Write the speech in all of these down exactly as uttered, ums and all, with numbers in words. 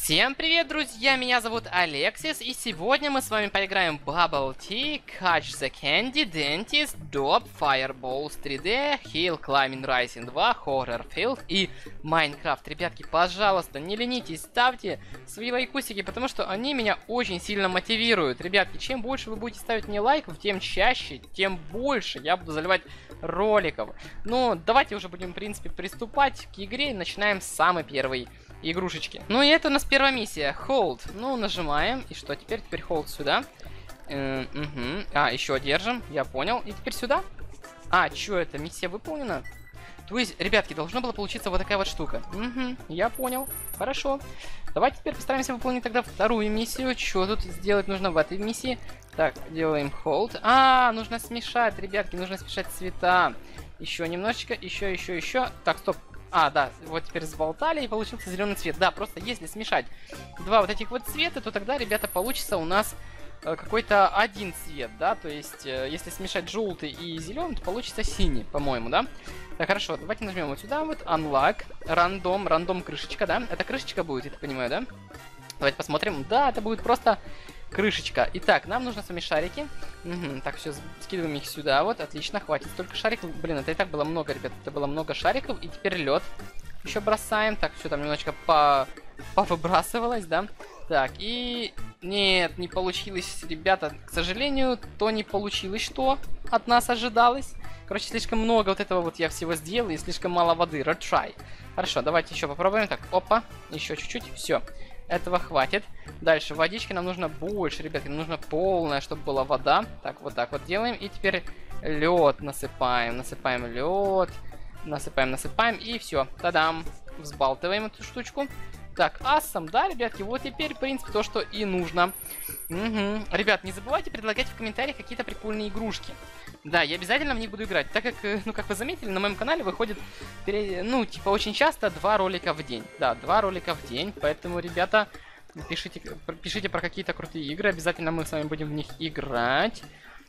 Всем привет, друзья! Меня зовут Алексис, и сегодня мы с вами поиграем Bubble Tea, Catch the Candy, Dentist, Dob, Fireballs три дэ, Hill Climbing Rising два, Horror Field и Minecraft. Ребятки, пожалуйста, не ленитесь, ставьте свои лайкусики, потому что они меня очень сильно мотивируют. Ребятки, чем больше вы будете ставить мне лайков, тем чаще, тем больше я буду заливать роликов. Ну, давайте уже будем, в принципе, приступать к игре. Начинаем с самой первой игрушечки. Ну и это у нас первая миссия. Hold. Ну, нажимаем. И что теперь? Теперь hold сюда. Э, угу. А, еще держим. Я понял. И теперь сюда. А, что это? Миссия выполнена? То есть, ребятки, должно было получиться вот такая вот штука. Угу. Я понял. Хорошо. Давайте теперь постараемся выполнить тогда вторую миссию. Что тут сделать нужно в этой миссии? Так, делаем hold. А, нужно смешать, ребятки. Нужно смешать цвета. Еще немножечко. Еще, еще, еще. Так, стоп. А, да, вот теперь взболтали и получился зеленый цвет. Да, просто если смешать два вот этих вот цвета, то тогда, ребята, получится у нас э, какой-то один цвет, да? То есть, э, если смешать желтый и зеленый, то получится синий, по-моему, да? Так, хорошо, давайте нажмем вот сюда вот, unlock, рандом, рандом крышечка, да? Это крышечка будет, я так понимаю, да? Давайте посмотрим. Да, это будет просто крышечка. Итак, нам нужно с вами шарики. Угу, так, все, скидываем их сюда. Вот, отлично, хватит столько шариков. Блин, это и так было много, ребят. Это было много шариков. И теперь лед еще бросаем. Так, все там немножечко по... повыбрасывалось, да? Так, и... Нет, не получилось, ребята. К сожалению, то не получилось, что от нас ожидалось. Короче, слишком много вот этого вот я всего сделал, и слишком мало воды. Retry. Хорошо, давайте еще попробуем. Так, опа, еще чуть-чуть. Все. Этого хватит. Дальше водички нам нужно больше, ребятки. Нам нужно полная, чтобы была вода. Так, вот так вот делаем. И теперь лед насыпаем. Насыпаем лед. Насыпаем, насыпаем. И все. Тадам. Взбалтываем эту штучку. Так, ассам, да, ребятки? Вот теперь, в принципе, то, что и нужно. Угу. Ребят, не забывайте предлагать в комментариях какие-то прикольные игрушки. Да, я обязательно в них буду играть, так как, ну, как вы заметили, на моем канале выходит, ну, типа, очень часто два ролика в день. Да, два ролика в день, поэтому, ребята, пишите, пишите про какие-то крутые игры, обязательно мы с вами будем в них играть.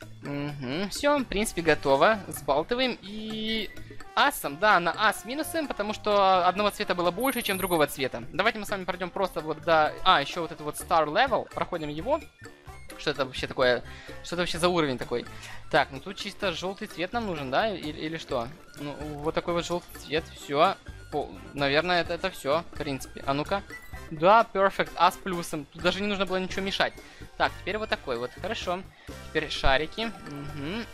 Угу. Все, в принципе, готово. Сбалтываем и... Асом, да, на А с минусом, потому что одного цвета было больше, чем другого цвета. Давайте мы с вами пройдем просто вот до... А, еще вот это вот Star Level, проходим его. Что это вообще такое? Что это вообще за уровень такой? Так, ну тут чисто желтый цвет нам нужен, да? Или, или что? Ну, вот такой вот желтый цвет, все. Наверное, это, это все, в принципе. А ну-ка. Да, perfect, А с плюсом. Тут даже не нужно было ничего мешать. Так, теперь вот такой вот, хорошо. Теперь шарики. Угу.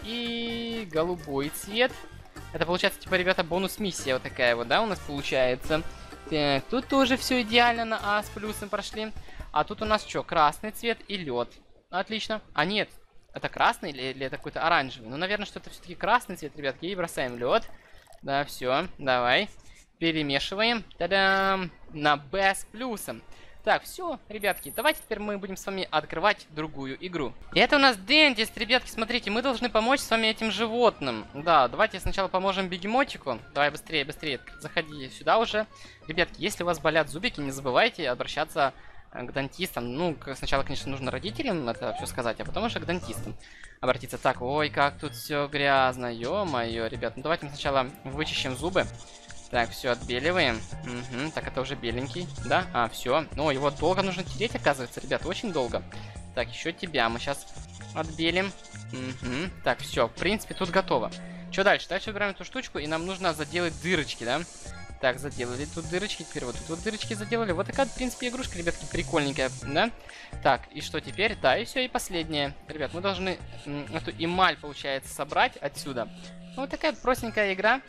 И голубой цвет. Это получается, типа, ребята, бонус-миссия вот такая вот, да, у нас получается. Так, тут тоже все идеально на А с плюсом прошли. А тут у нас что, красный цвет и лед. Отлично. А нет, это красный или, или это какой-то оранжевый? Ну, наверное, что это все-таки красный цвет, ребятки. И бросаем лед. Да, все, давай. Перемешиваем. Та-дам! На Б с плюсом. Так, все, ребятки, давайте теперь мы будем с вами открывать другую игру. И это у нас Dentist, ребятки, смотрите, мы должны помочь с вами этим животным. Да, давайте сначала поможем бегемотику. Давай быстрее, быстрее, заходи сюда уже. Ребятки, если у вас болят зубики, не забывайте обращаться к дантистам. Ну, сначала, конечно, нужно родителям это все сказать, а потом уже к дантистам обратиться. Так, ой, как тут все грязно, ё-моё, ребят. Ну, давайте мы сначала вычищем зубы. Так, все, отбеливаем. Угу, так, это уже беленький, да? А, все. Ну, его долго нужно тереть, оказывается, ребят, очень долго. Так, еще тебя мы сейчас отбелим. Угу. Так, все, в принципе, тут готово. Что дальше? Дальше выбираем эту штучку, и нам нужно заделать дырочки, да? Так, заделали тут дырочки, теперь вот тут вот дырочки заделали. Вот такая, в принципе, игрушка, ребятки, прикольненькая, да? Так, и что теперь? Да, и все, и последнее. Ребят, мы должны эту эмаль, получается, собрать отсюда. Ну, вот такая простенькая игра.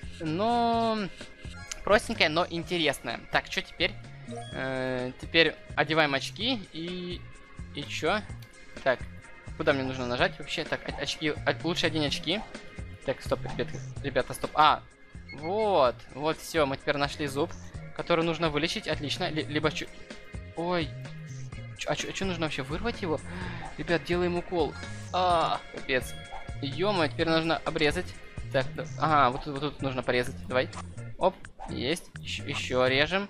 Но... Простенькая, но интересная. Так, что теперь? Э-э, теперь одеваем очки и... И чё? Так, куда мне нужно нажать вообще? Так, очки... Лучше одень очки. Так, стоп, ребята, ребята, стоп. А, вот, вот, все, мы теперь нашли зуб, который нужно вылечить. Отлично. Ли либо... Чё... Ой... Чё, а что нужно вообще? Вырвать его? Ребят, делаем укол. А, капец. Ё-моё, теперь нужно обрезать. Так, да, ага, вот тут, вот тут нужно порезать. Давай. Оп, есть. Еще, еще режем.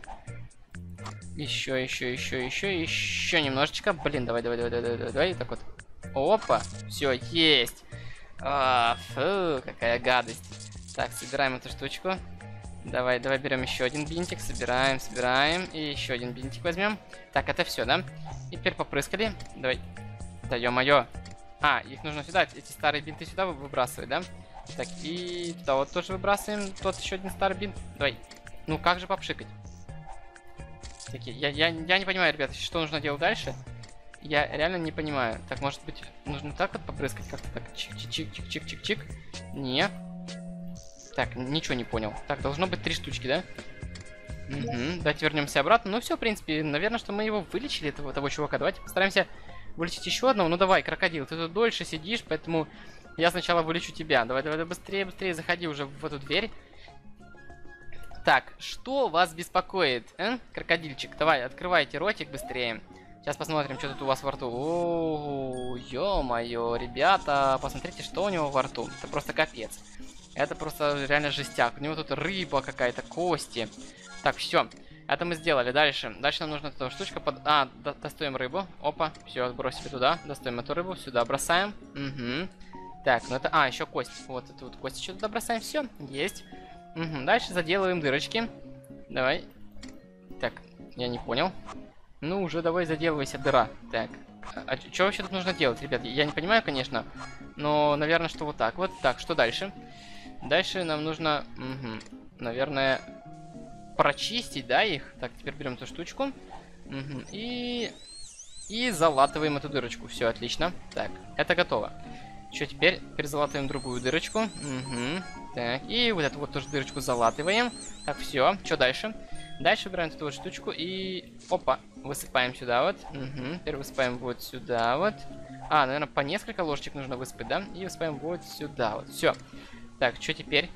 Еще, еще, еще, еще, еще немножечко. Блин, давай, давай, давай, давай, давай, давай. Так вот. Опа, все, есть. А, фу, какая гадость. Так, собираем эту штучку. Давай, давай берем еще один бинтик, собираем, собираем. И еще один бинтик возьмем. Так, это все, да? И теперь попрыскали. Давай. Да ё-моё. А, их нужно сюда, эти старые бинты сюда выбрасывать, да? Так, и туда вот тоже выбрасываем. Тот еще один старый бинт. Давай. Ну, как же попшикать? Такие, я, я, я не понимаю, ребята, что нужно делать дальше. Я реально не понимаю. Так, может быть, нужно так вот попрыскать как-то так. Чик-чик-чик-чик-чик-чик. Не. Так, ничего не понял. Так, должно быть три штучки, да? Угу. Давайте вернемся обратно. Ну все, в принципе, наверное, что мы его вылечили, этого того чувака. Давайте постараемся вылечить еще одного. Ну давай, крокодил, ты тут дольше сидишь, поэтому я сначала вылечу тебя. Давай, давай, давай, быстрее, быстрее, заходи уже в эту дверь. Так, что вас беспокоит, э? Крокодильчик? Давай, открывайте ротик быстрее. Сейчас посмотрим, что тут у вас во рту. О, ё-моё, ребята, посмотрите, что у него во рту. Это просто капец. Это просто реально жестяк. У него тут рыба какая-то, кости. Так, все. Это мы сделали. Дальше. Дальше нам нужна эта штучка под... А, до достаем рыбу. Опа. Все, бросили туда. Достаем эту рыбу. Сюда бросаем. Угу. Так, ну это... А, еще кость. Вот эту вот кость еще туда бросаем. Все. Есть. Угу. Дальше заделываем дырочки. Давай. Так, я не понял. Ну, уже давай заделывайся, дыра. Так. А, а что вообще тут нужно делать, ребят? Я не понимаю, конечно. Но, наверное, что вот так вот. Так, что дальше? Дальше нам нужно... Угу. Наверное... прочистить, да, их. Так, теперь берем эту штучку. Угу. И... И залатываем эту дырочку. Все, отлично. Так, это готово. Что теперь? Теперь залатываем другую дырочку. Угу. Так, и вот эту вот тоже дырочку залатываем. Так, все. Что дальше? Дальше убираем эту вот штучку и... Опа, высыпаем сюда вот. Угу. Теперь высыпаем вот сюда вот. А, наверное, по несколько ложечек нужно высыпать, да? И высыпаем вот сюда вот. Все. Так, что теперь?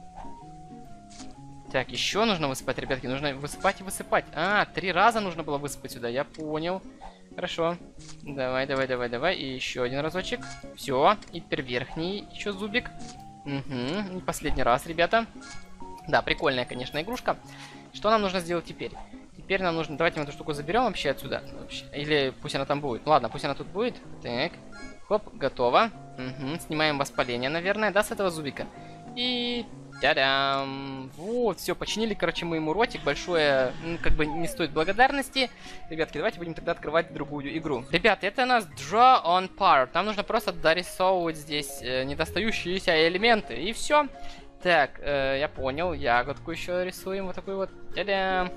Так, еще нужно высыпать, ребятки. Нужно высыпать и высыпать. А, три раза нужно было высыпать сюда. Я понял. Хорошо. Давай, давай, давай, давай. И еще один разочек. Все. И теперь верхний еще зубик. Угу. И последний раз, ребята. Да, прикольная, конечно, игрушка. Что нам нужно сделать теперь? Теперь нам нужно... Давайте мы эту штуку заберем вообще отсюда. Вообще. Или пусть она там будет. Ну, ладно, пусть она тут будет. Так. Хоп, готово. Угу. Снимаем воспаление, наверное, да, с этого зубика. И... Та-дам! Вот, все, починили, короче, мы ему ротик. Большое, ну, как бы не стоит благодарности. Ребятки, давайте будем тогда открывать другую игру. Ребята, это у нас Draw on Part. Нам нужно просто дорисовывать здесь э, недостающиеся элементы. И все. Так, э, я понял. Ягодку еще рисуем. Вот такой вот. Та-дам!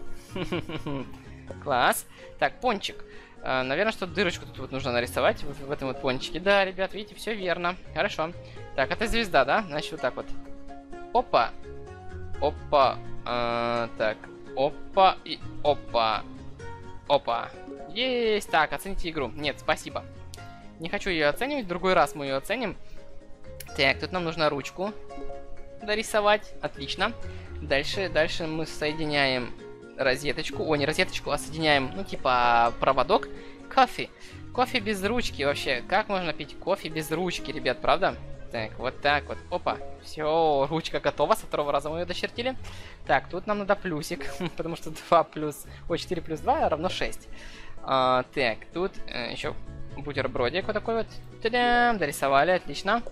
Класс. Так, пончик. Uh, наверное, что дырочку тут вот нужно нарисовать в, в этом вот пончике. Да, ребят, видите, все верно. Хорошо. Так, это звезда, да? Значит, вот так вот. Опа. Опа. Uh, так. Опа и опа. Опа. Есть. Так, оцените игру. Нет, спасибо. Не хочу ее оценивать. В другой раз мы ее оценим. Так, тут нам нужно ручку дорисовать. Отлично. Дальше, дальше мы соединяем... розеточку, о, не розеточку, а соединяем, ну, типа, проводок. Кофе. Кофе без ручки вообще. Как можно пить кофе без ручки, ребят, правда? Так, вот так вот. Опа. Все, ручка готова. Со второго раза мы ее дочертили. Так, тут нам надо плюсик, потому что два плюс... Ой, четыре плюс два равно шесть. А, так, тут э, еще бутербродик вот такой вот. Та-дам! Дорисовали, отлично.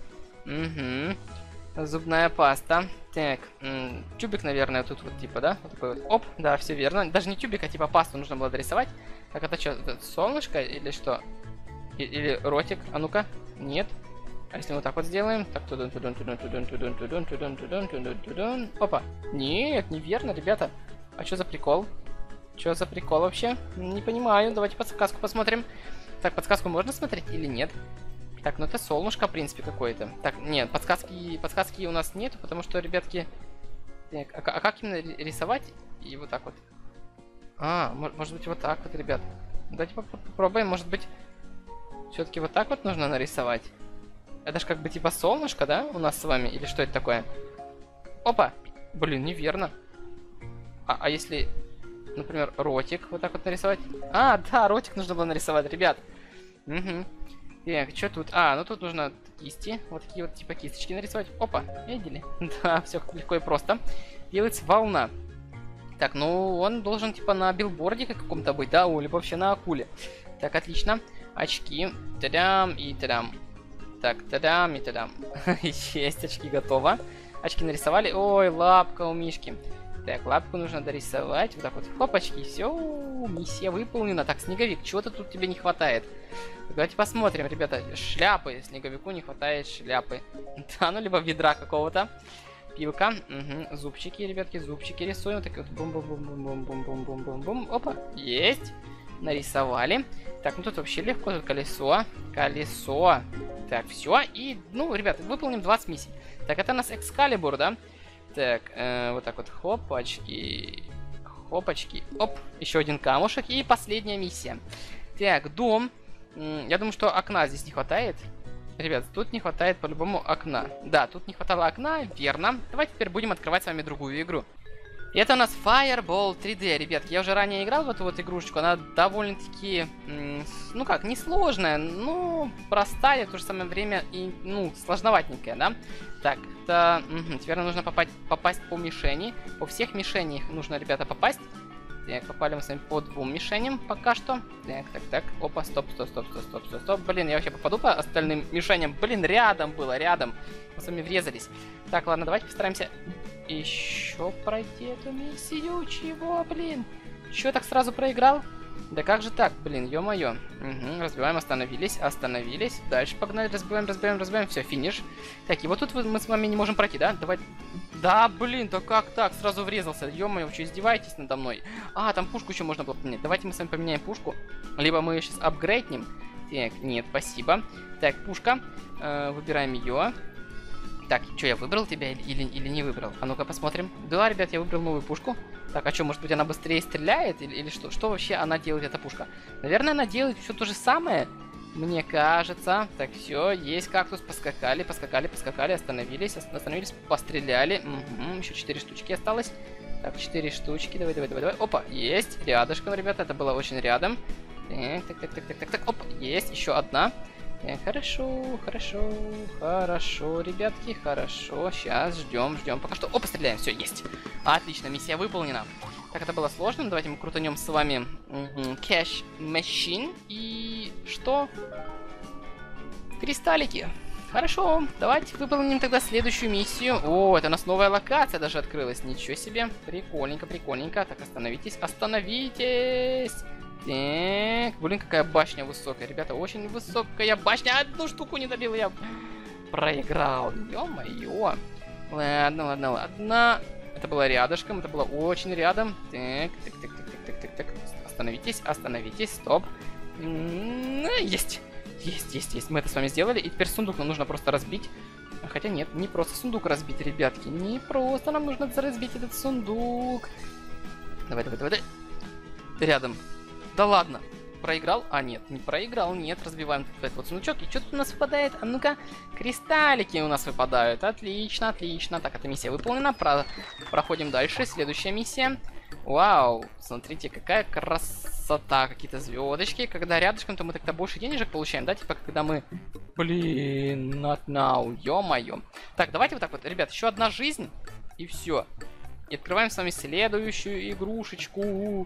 Угу. Зубная паста. Так, тюбик, наверное, тут вот типа, да? Вот такой вот. Оп, да, все верно. Даже не тюбик, а типа пасту нужно было дорисовать. Так, это что, это солнышко или что? И, или ротик? А ну-ка. Нет. А если вот так вот сделаем? Так, тудун, тудун, тудун, тудун, тудун, тудун, тудун, тудун, тудун, тудун. Опа. Нет, неверно, ребята. А что за прикол? Что за прикол вообще? Не понимаю. Давайте подсказку посмотрим. Так, подсказку можно смотреть или нет? Так, ну это солнышко, в принципе, какое-то. Так, нет, подсказки, подсказки у нас нету, потому что, ребятки... Так, а, а как именно рисовать? И вот так вот. А, может быть, вот так вот, ребят. Давайте попробуем, может быть, все-таки вот так вот нужно нарисовать. Это же как бы типа солнышко, да, у нас с вами? Или что это такое? Опа! Блин, неверно. А, а если, например, ротик вот так вот нарисовать? А, да, ротик нужно было нарисовать, ребят. Угу. Так, что тут? А, ну тут нужно кисти. Вот такие вот типа кисточки нарисовать. Опа, видели? Да, все легко и просто. Делается волна. Так, ну он должен типа на билборде каком-то быть, да? Или вообще на акуле. Так, отлично. Очки. Тадам и тадам. Так, тадам и тадам. Есть, очки готово. Очки нарисовали. Ой, лапка у Мишки. Так, лапку нужно дорисовать. Вот так вот. Хопачки. Все, миссия выполнена. Так, снеговик, чего-то тут тебе не хватает. Давайте посмотрим, ребята. Шляпы. Снеговику не хватает шляпы. Да, ну либо ведра какого-то. Пилка. Угу. Зубчики, ребятки, зубчики рисуем. Так вот. Бум-бум-бум-бум-бум-бум-бум-бум. Опа. Есть. Нарисовали. Так, ну тут вообще легко. Тут колесо. Колесо. Так, все. И, ну, ребята, выполним двадцать миссий. Так, это у нас Экскалибур, да? Так, э, вот так вот. Хопачки. Хопачки. Оп. Еще один камушек. И последняя миссия. Так, дом. Я думаю, что окна здесь не хватает. Ребят, тут не хватает по-любому окна. Да, тут не хватало окна, верно. Давайте теперь будем открывать с вами другую игру. И это у нас Fireball три дэ, ребятки. Я уже ранее играл в эту вот игрушечку. Она довольно-таки, ну как, несложная, но простая, в то же самое время и, ну, сложноватенькая, да? Так, это... Угу, теперь нам нужно попасть, попасть по мишени. По всех мишенях нужно, ребята, попасть. Так, попали мы с вами по двум мишеням пока что. Так, так, так. Опа, стоп, стоп, стоп, стоп, стоп, стоп, стоп. Блин, я вообще попаду по остальным мишеням. Блин, рядом было, рядом. Мы с вами врезались. Так, ладно, давайте постараемся еще пройти эту миссию. Чего, блин? Чё, так сразу проиграл? Да как же так, блин, ё-моё. Угу, разбиваем, остановились, остановились. Дальше погнали, разбиваем, разбиваем, разбиваем. Все, финиш. Так, и вот тут мы с вами не можем пройти, да? Давай. Да, блин, да как так? Сразу врезался. Ё-моё, вы что, издеваетесь надо мной? А, там пушку еще можно было поменять. Давайте мы с вами поменяем пушку. Либо мы ее сейчас апгрейднем. Так, нет, спасибо. Так, пушка. Э, выбираем ее. Так, что, я выбрал тебя или, или, или не выбрал? А ну-ка посмотрим. Да, ребят, я выбрал новую пушку. Так, а что, может быть, она быстрее стреляет? Или, или что? Что вообще она делает, эта пушка? Наверное, она делает все то же самое. Мне кажется. Так, все, есть кактус. Поскакали, поскакали, поскакали, остановились, остановились, постреляли. Угу, еще четыре штучки осталось. Так, четыре штучки. Давай, давай, давай, давай. Опа, есть. Рядышком, ребята, это было очень рядом. Так, так, так, так, так, так, так. Опа, есть. Еще одна. Так, хорошо, хорошо, хорошо, ребятки, хорошо. Сейчас ждем, ждем. Пока что. Опа, стреляем. Все, есть. Отлично, миссия выполнена. Так, это было сложно. Давайте мы крутанем с вами Cash Machine. И что? Кристаллики. Хорошо, давайте выполним тогда следующую миссию. О, это у нас новая локация даже открылась. Ничего себе. Прикольненько, прикольненько. Так, остановитесь, остановитесь. Так, блин, какая башня высокая. Ребята, очень высокая башня. Одну штуку не добил, я проиграл. Ё-моё. Ладно, ладно, ладно. Это было рядышком, это было очень рядом. Так, так, так, так, так, так, так, так. Остановитесь, остановитесь, стоп. Есть. Есть, есть, есть. Мы это с вами сделали. И теперь сундук нам нужно просто разбить. Хотя нет, не просто сундук разбить, ребятки. Не просто нам нужно разбить этот сундук. Давай, давай, давай, давай. Рядом. Да ладно. Проиграл? А, нет, не проиграл. Нет, разбиваем тут этот вот сундучок. И что тут у нас выпадает? А ну-ка, кристаллики у нас выпадают. Отлично, отлично. Так, эта миссия выполнена. Про... Проходим дальше. Следующая миссия. Вау, смотрите, какая красота. Какие-то звездочки. Когда рядышком, то мы тогда больше денежек получаем, да? Типа, когда мы... Блин, not now. Ё-моё. Так, давайте вот так вот. Ребят, еще одна жизнь. И все. И открываем с вами следующую игрушечку.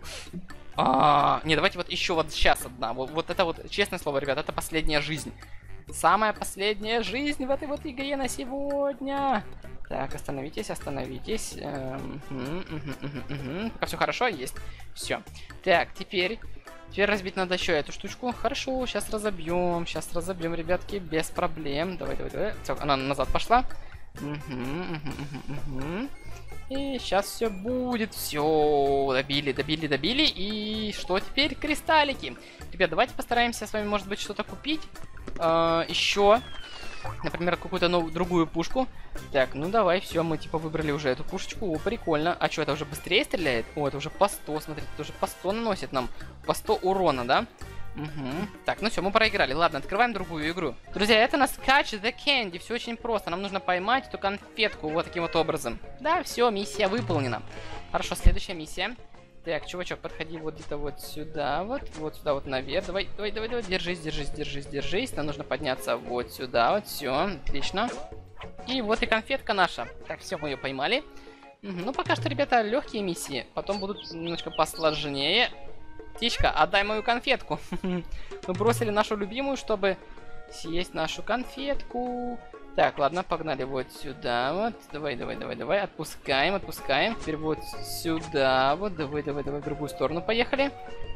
А, не, давайте вот еще вот сейчас одна. Вот, вот это вот, честное слово, ребят, это последняя жизнь. Самая последняя жизнь в этой вот игре на сегодня. Так, остановитесь, остановитесь. Эм, угу, угу, угу, угу. Пока все хорошо, есть. Все. Так, теперь... Теперь разбить надо еще эту штучку. Хорошо, сейчас разобьем. Сейчас разобьем, ребятки, без проблем. Давай, давай, давай. Все, она назад пошла. Угу, угу, угу, угу. И сейчас все будет. Все, добили, добили, добили. И что теперь? Кристаллики. Ребят, давайте постараемся с вами, может быть, что-то купить. Э, еще. Например, какую-то новую, другую пушку. Так, ну давай, все, мы типа выбрали уже эту пушечку. О, прикольно. А что, это уже быстрее стреляет? О, это уже по сто, смотрите, это уже по сто наносит нам. По сто урона, да? Угу. Так, ну все, мы проиграли. Ладно, открываем другую игру. Друзья, это у нас Catch the Candy. Все очень просто. Нам нужно поймать эту конфетку вот таким вот образом. Да, все, миссия выполнена. Хорошо, следующая миссия. Так, чувачок, подходи вот где-то вот сюда, вот, вот сюда вот наверх. Давай, давай, давай, давай, держись, держись, держись, держись. Нам нужно подняться вот сюда, вот, все, отлично. И вот и конфетка наша. Так, все, мы ее поймали. Угу, ну, пока что, ребята, легкие миссии. Потом будут немножко посложнее. Птичка, отдай мою конфетку. Мы бросили нашу любимую, чтобы съесть нашу конфетку. Так, ладно, погнали вот сюда вот. Давай, давай, давай, давай. Отпускаем, отпускаем. Теперь вот сюда вот. Давай, давай, давай, в другую сторону поехали.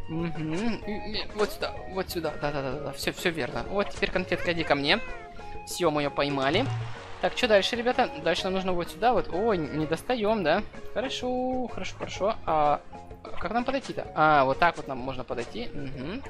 Угу. Вот сюда, вот сюда. Да-да-да, все, все верно. Вот теперь конфетка, иди ко мне. Все, мы ее поймали. Так, что дальше, ребята? Дальше нам нужно вот сюда вот. Ой, не достаем, да? Хорошо, хорошо, хорошо. А как нам подойти-то? А, вот так вот нам можно подойти. Угу.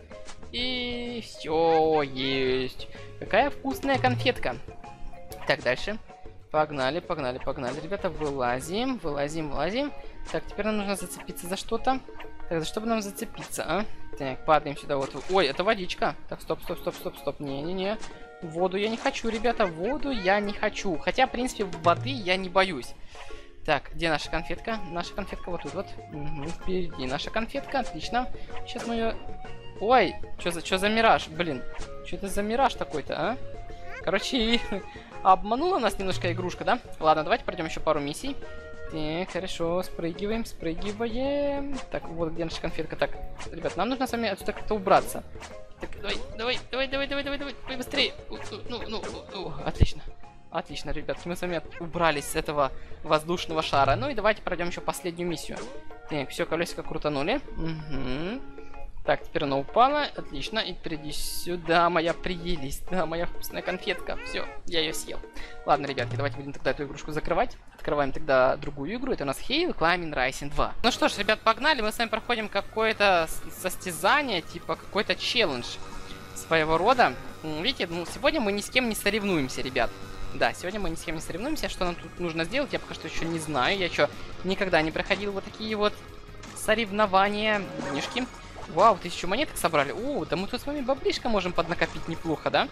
И все есть. Какая вкусная конфетка. Так, дальше. Погнали, погнали, погнали. Ребята, вылазим, вылазим, вылазим. Так, теперь нам нужно зацепиться за что-то. Так, за что бы нам зацепиться, а? Так, падаем сюда вот. Ой, это водичка. Так, стоп, стоп, стоп, стоп, стоп. Не-не-не. Воду я не хочу, ребята. Воду я не хочу. Хотя, в принципе, воды я не боюсь. Так, где наша конфетка? Наша конфетка вот тут вот. Угу, впереди наша конфетка. Отлично. Сейчас мы ее... Ой, что за, что за мираж? Блин, что это за мираж такой-то, а? Короче, обманула нас немножко игрушка, да? Ладно, давайте пройдем еще пару миссий. Так, хорошо, спрыгиваем, спрыгиваем. Так, вот где наша конфетка. Так, ребят, нам нужно с вами отсюда как-то убраться. Так, давай, давай, давай, давай, давай, давай, давай, давай быстрее. Ну, ну, ну, отлично. Отлично, ребятки, мы с вами убрались с этого воздушного шара. Ну и давайте пройдем еще последнюю миссию. Так, все, колесико крутанули. Угу. Так, теперь она упала. Отлично. И впереди сюда моя прелесть. Да, моя вкусная конфетка. Все, я ее съел. Ладно, ребятки, давайте будем тогда эту игрушку закрывать. Открываем тогда другую игру. Это у нас Hill Climbing Rising два. Ну что ж, ребят, погнали. Мы с вами проходим какое-то состязание, типа какой-то челлендж своего рода. Видите, ну, сегодня мы ни с кем не соревнуемся, ребят. Да, сегодня мы ни с кем не соревнуемся. Что нам тут нужно сделать, я пока что еще не знаю. Я еще никогда не проходил вот такие вот соревнования. Денежки. Вау, тысячу монеток собрали. О, да мы тут с вами баблишко можем поднакопить неплохо, да?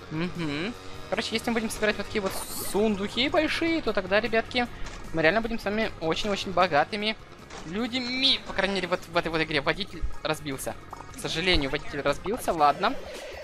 Угу. Короче, если мы будем собирать вот такие вот сундуки большие, то тогда, ребятки, мы реально будем с вами очень-очень богатыми людьми. По крайней мере, вот в этой вот игре водитель разбился. К сожалению, водитель разбился, ладно.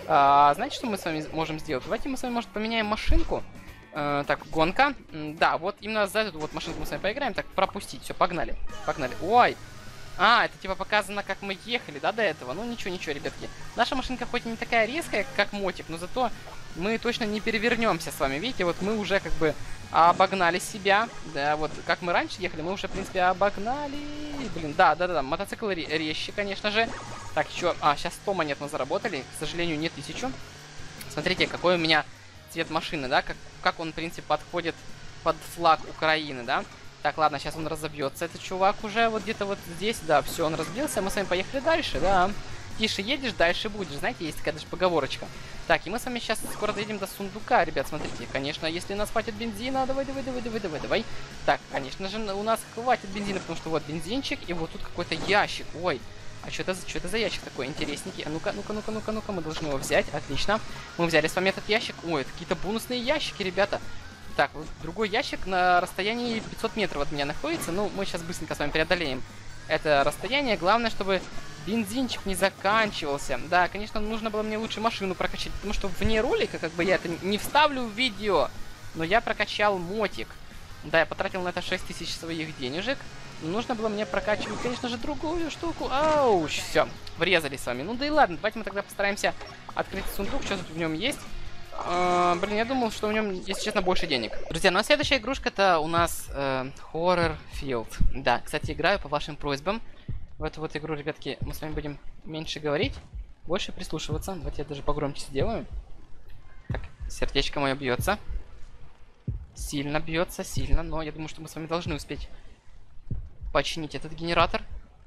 А, знаете, что мы с вами можем сделать? Давайте мы с вами, может, поменяем машинку. А, так, гонка. Да, вот именно за эту вот машинку мы с вами поиграем. Так, пропустить. Все, погнали. Погнали. Ой! А, это типа показано, как мы ехали, да, до этого? Ну, ничего, ничего, ребятки. Наша машинка хоть и не такая резкая, как мотик, но зато мы точно не перевернемся с вами. Видите, вот мы уже как бы обогнали себя. Да, вот как мы раньше ехали, мы уже, в принципе, обогнали. Блин, да, да, да, да. Мотоцикл резче, конечно же. Так, еще... А, сейчас сто монет мы заработали. К сожалению, не тысячу. Смотрите, какой у меня цвет машины, да? Как, как он, в принципе, подходит под флаг Украины, да? Так, ладно, сейчас он разобьется, этот чувак уже вот где-то вот здесь. Да, все, он разбился, мы с вами поехали дальше, да. Тише едешь, дальше будешь. Знаете, есть такая даже поговорочка. Так, и мы с вами сейчас скоро доедем до сундука, ребят, смотрите. Конечно, если нас хватит бензина, давай, давай, давай, давай, давай, давай. Так, конечно же, у нас хватит бензина, потому что вот бензинчик, и вот тут какой-то ящик. Ой, а что это, что это за ящик такой интересненький? А ну-ка, ну-ка, ну-ка, ну-ка, ну-ка, мы должны его взять, отлично. Мы взяли с вами этот ящик. Ой, это какие-то бонусные ящики, ребята. Так, вот другой ящик на расстоянии пятьсот метров от меня находится. Ну, мы сейчас быстренько с вами преодолеем это расстояние. Главное, чтобы бензинчик не заканчивался. Да, конечно, нужно было мне лучше машину прокачать, потому что вне ролика, как бы я это не вставлю в видео, но я прокачал мотик. Да, я потратил на это шесть тысяч своих денежек. Нужно было мне прокачивать, конечно же, другую штуку. Ауч, все, врезались с вами. Ну да и ладно, давайте мы тогда постараемся открыть сундук, что тут в нем есть. Uh, блин, я думал, что в нем, если честно, больше денег. Друзья, ну а следующая игрушка-то у нас uh, Horror Field. Да, кстати, играю по вашим просьбам. В эту вот игру, ребятки, мы с вами будем меньше говорить, больше прислушиваться. Давайте я даже погромче сделаю. Так, сердечко мое бьется. Сильно бьется, сильно, но я думаю, что мы с вами должны успеть починить этот генератор.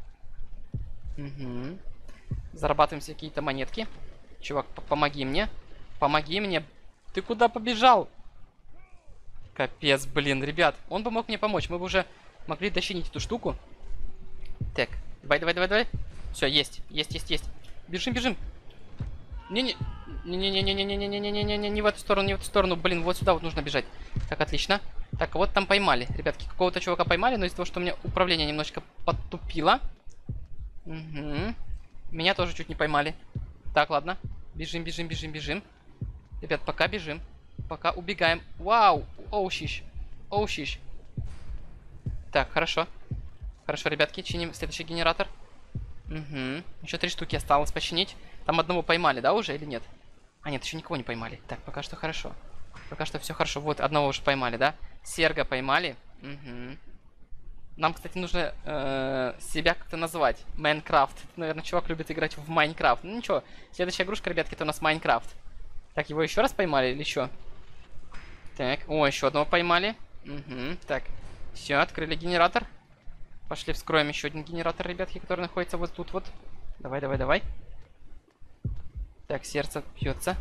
Угу. Зарабатываем себе какие-то монетки. Чувак, помоги мне. Помоги мне. Ты куда побежал? Капец, блин, ребят. Он бы мог мне помочь. Мы бы уже могли дочинить эту штуку. Так, давай, давай, давай, давай. Все, есть, есть, есть, есть. Бежим, бежим. Не-не. Не-не-не-не-не-не-не-не-не-не-не, не в эту сторону, не в эту сторону. Блин, вот сюда вот нужно бежать. Так, отлично. Так, вот там поймали. Ребятки, какого-то чувака поймали, но из-за того, что у меня управление немножечко подтупило. Угу. Меня тоже чуть не поймали. Так, ладно. Бежим, бежим, бежим, бежим. Ребят, пока бежим. Пока убегаем. Вау! Оушищ. Оушищ. Так, хорошо. Хорошо, ребятки, чиним следующий генератор. Угу. Еще три штуки осталось починить. Там одного поймали, да, уже или нет? А, нет, еще никого не поймали. Так, пока что хорошо. Пока что все хорошо. Вот, одного уже поймали, да? Серга поймали. Угу. Нам, кстати, нужно э, себя как-то назвать. Майнкрафт. Наверное, чувак любит играть в Майнкрафт. Ну ничего, следующая игрушка, ребятки, это у нас Майнкрафт. Так, его еще раз поймали или что? Так, о, еще одного поймали. Угу, так, все, открыли генератор. Пошли вскроем еще один генератор, ребятки, который находится вот тут вот. Давай, давай, давай. Так, сердце бьется.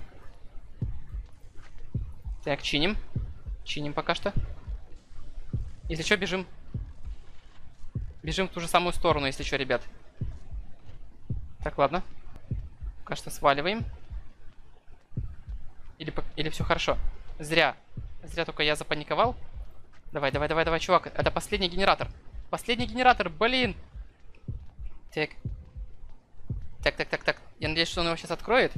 Так, чиним. Чиним пока что. Если что, бежим. Бежим в ту же самую сторону, если что, ребят. Так, ладно. Пока что сваливаем. Или, или все хорошо. Зря. Зря только я запаниковал. Давай, давай, давай, давай, чувак. Это последний генератор. Последний генератор, блин. Так. Так, так, так, так. Я надеюсь, что он его сейчас откроет.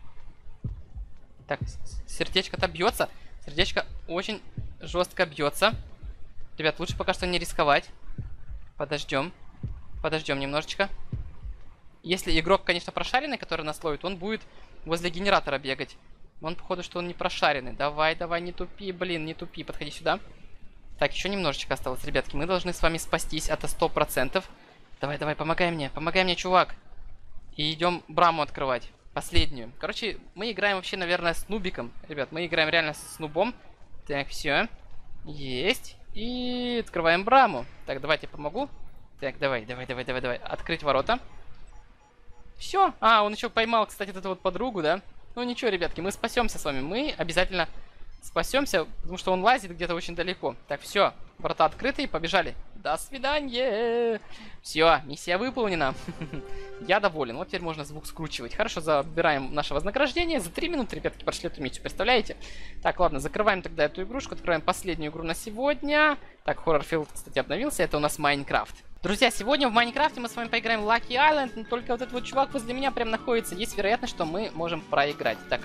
Так, сердечко-то бьется. Сердечко очень жестко бьется. Ребят, лучше пока что не рисковать. Подождем. Подождем немножечко. Если игрок, конечно, прошаренный, который нас ловит, он будет возле генератора бегать. Но он, походу, что он не прошаренный. Давай, давай, не тупи, блин, не тупи. Подходи сюда. Так, еще немножечко осталось, ребятки. Мы должны с вами спастись. Это сто процентов. Давай, давай, помогай мне. Помогай мне, чувак. И идем браму открывать. Последнюю. Короче, мы играем вообще, наверное, с нубиком. Ребят, мы играем реально с нубом. Так, все. Есть. И открываем браму. Так, давайте помогу. Так, давай, давай, давай, давай, давай. Открыть ворота. Все. А, он еще поймал, кстати, эту вот подругу, да? Ну ничего, ребятки, мы спасемся с вами. Мы обязательно спасемся, потому что он лазит где-то очень далеко. Так, все. Врата открыты и побежали. До свидания. Все, миссия выполнена. Я доволен. Вот теперь можно звук скручивать. Хорошо, забираем наше вознаграждение. За три минуты, ребятки, прошли эту миссию. Представляете? Так, ладно, закрываем тогда эту игрушку. Открываем последнюю игру на сегодня. Так, Horrorfield, кстати, обновился. Это у нас Майнкрафт. Друзья, сегодня в Майнкрафте мы с вами поиграем в Lucky Island, но только вот этот вот чувак возле меня прям находится. Есть вероятность, что мы можем проиграть. Так,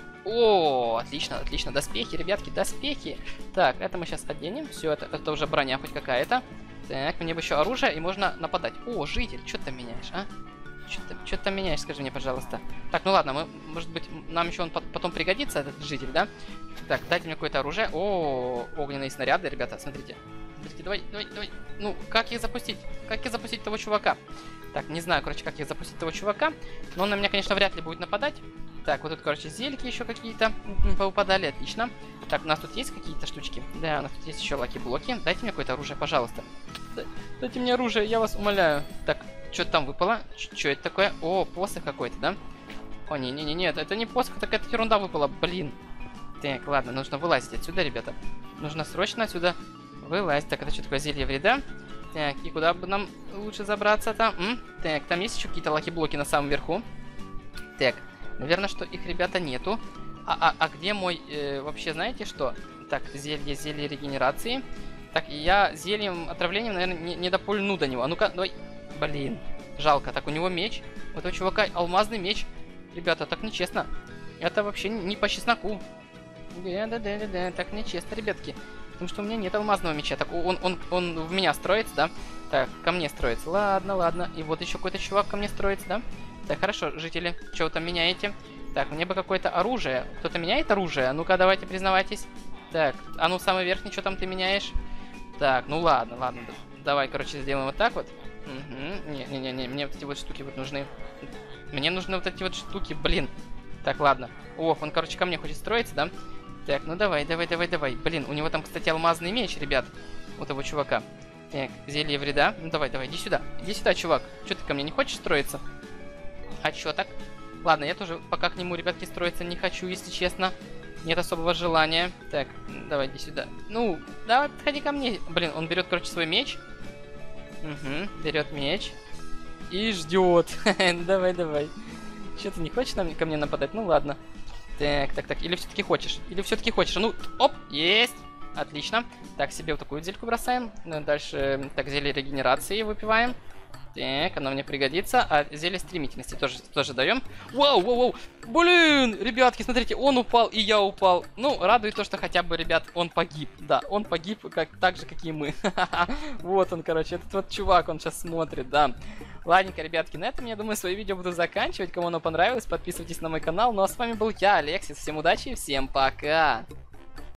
о, отлично, отлично, доспехи, ребятки, доспехи. Так, это мы сейчас оденем, все, это, это уже броня хоть какая-то. Так, мне бы еще оружие, и можно нападать. О, житель, что ты меняешь, а? Что ты меняешь, скажи мне, пожалуйста. Так, ну ладно, мы, может быть, нам еще он потом пригодится, этот житель, да? Так, дайте мне какое-то оружие. О, огненные снаряды, ребята, смотрите. Смотрите, давай, давай, давай. Ну, как их запустить? Как их запустить того чувака? Так, не знаю, короче, как их запустить того чувака. Но он на меня, конечно, вряд ли будет нападать. Так, вот тут, короче, зельки еще какие-то поупадали, отлично. Так, у нас тут есть какие-то штучки? Да, у нас тут есть еще лаки-блоки. Дайте мне какое-то оружие, пожалуйста. Дайте мне оружие, я вас умоляю. Так, что-то там выпало. Что это такое? О, посох какой-то, да? О, не-не-не, это не посох, это какая-то ерунда выпала, блин. Так, ладно, нужно вылазить отсюда, ребята. Нужно срочно отсюда вылазить. Так, это что такое, зелье вреда? Так, и куда бы нам лучше забраться там? М? Так, там есть еще какие-то лаки-блоки на самом верху. Так, наверное, что их, ребята, нету. А, а, а где мой, э, вообще, знаете что? Так, зелье, зелье регенерации. Так, я зельем, отравлением, наверное, не, не допульну до него. А ну-ка, давай. Блин, жалко. Так, у него меч. У этого чувака алмазный меч. Ребята, так нечестно. Это вообще не по чесноку. Да-да-да-да, так нечестно, ребятки. Потому что у меня нет алмазного меча. Так, он, он, он в меня строится, да? Так, ко мне строится. Ладно, ладно. И вот еще какой-то чувак ко мне строится, да? Так, хорошо, жители, что вы там меняете? Так, мне бы какое-то оружие. Кто-то меняет оружие? А ну-ка, давайте, признавайтесь. Так, а ну, самый верхний, что там ты меняешь? Так, ну ладно, ладно. Давай, короче, сделаем вот так вот. Угу. Не-не-не, мне вот эти вот штуки вот нужны. Мне нужны вот эти вот штуки, блин. Так, ладно. О, он, короче, ко мне хочет строиться, да? Так, ну давай, давай, давай, давай. Блин, у него там, кстати, алмазный меч, ребят. У того чувака. Так, зелье вреда. Ну давай, давай, иди сюда. Иди сюда, чувак. Че ты ко мне не хочешь строиться? А чё так? Ладно, я тоже пока к нему, ребятки, строиться не хочу, если честно. Нет особого желания. Так, давай, иди сюда. Ну, давай, подходи ко мне. Блин, он берет, короче, свой меч. Угу, берет меч. И ждет. Давай, давай. Че, ты не хочешь ко мне нападать? Ну ладно. Так, так, так. Или все-таки хочешь? Или все-таки хочешь? Ну, оп, есть. Отлично. Так, себе вот такую зельку бросаем. Дальше, так, зелье регенерации выпиваем. Так, оно мне пригодится. А зелье стремительности тоже, тоже даем. Вау, вау, вау. Блин, ребятки, смотрите, он упал, и я упал. Ну, радует то, что хотя бы, ребят, он погиб. Да, он погиб как, так же, как и мы. Вот он, короче, этот вот чувак, он сейчас смотрит, да. Ладненько, ребятки, на этом, я думаю, свое видео буду заканчивать. Кому оно понравилось, подписывайтесь на мой канал. Ну, а с вами был я, Алексис. Всем удачи и всем пока.